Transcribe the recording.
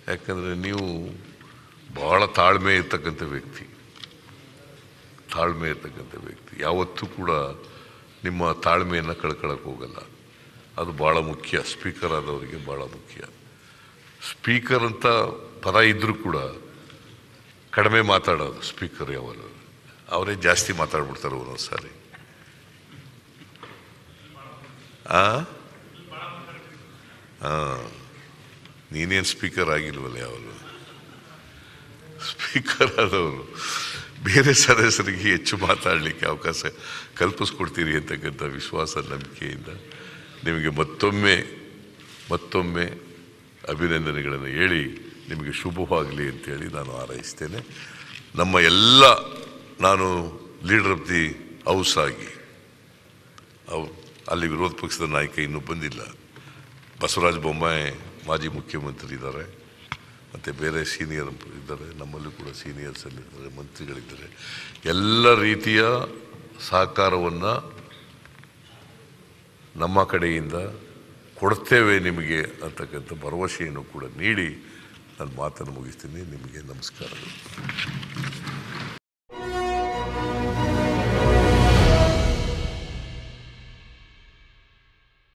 ಯಾಕಂದರೆ ನೀವು ಭಾಳ ತಾಳ್ಮೆ ಇರ್ತಕ್ಕಂಥ ವ್ಯಕ್ತಿ, ಯಾವತ್ತೂ ಕೂಡ ನಿಮ್ಮ ತಾಳ್ಮೆಯನ್ನು ಕಳ್ಕೊಳ್ಳೋಕೆ ಹೋಗಲ್ಲ. ಅದು ಭಾಳ ಮುಖ್ಯ. ಸ್ಪೀಕರ್ ಆದವರಿಗೆ ಭಾಳ ಮುಖ್ಯ. ಸ್ಪೀಕರ್ ಅಂತ ಪದ ಇದ್ದರೂ ಕೂಡ ಕಡಿಮೆ ಮಾತಾಡೋದು ಸ್ಪೀಕರ್. ಯಾವಾಗ ಅವರೇ ಜಾಸ್ತಿ ಮಾತಾಡ್ಬಿಡ್ತಾರೆ ಒಂದೊಂದು ಸಾರಿ. ನೀನೇನು ಸ್ಪೀಕರ್ ಆಗಿಲ್ವಲ್ಲ, ಯಾವಾಗ ಸ್ಪೀಕರ್ ಆದವರು ಬೇರೆ ಸದಸ್ಯರಿಗೆ ಹೆಚ್ಚು ಮಾತಾಡಲಿಕ್ಕೆ ಅವಕಾಶ ಕಲ್ಪಿಸ್ಕೊಡ್ತೀರಿ ಅಂತಕ್ಕಂಥ ವಿಶ್ವಾಸ, ನಂಬಿಕೆಯಿಂದ ನಿಮಗೆ ಮತ್ತೊಮ್ಮೆ ಅಭಿನಂದನೆಗಳನ್ನು ಹೇಳಿ ನಿಮಗೆ ಶುಭವಾಗಲಿ ಅಂತೇಳಿ ನಾನು ಹಾರೈಸ್ತೇನೆ. ನಮ್ಮ ಎಲ್ಲ, ನಾನು ಲೀಡರ್ ಆಫ್ ದಿ ಹೌಸ್ ಆಗಿ, ಅಲ್ಲಿ ವಿರೋಧ ಪಕ್ಷದ ನಾಯಕ ಇನ್ನೂ ಬಂದಿಲ್ಲ. ಬಸವರಾಜ ಬೊಮ್ಮಾಯಿ ಮಾಜಿ ಮುಖ್ಯಮಂತ್ರಿ ಇದ್ದಾರೆ, ಮತ್ತು ಬೇರೆ ಸೀನಿಯರ್ ಇದ್ದಾರೆ, ನಮ್ಮಲ್ಲೂ ಕೂಡ ಸೀನಿಯರ್ಸಲ್ಲಿದ್ದಾರೆ, ಮಂತ್ರಿಗಳಿದ್ದಾರೆ. ಎಲ್ಲ ರೀತಿಯ ಸಹಕಾರವನ್ನು ನಮ್ಮ ಕಡೆಯಿಂದ ಕೊಡ್ತೇವೆ ನಿಮಗೆ ಅಂತಕ್ಕಂಥ ಭರವಸೆಯನ್ನು ಕೂಡ ನೀಡಿ ನಾನು ಮಾತನ್ನು ಮುಗಿಸ್ತೀನಿ. ನಿಮಗೆ ನಮಸ್ಕಾರಗಳು.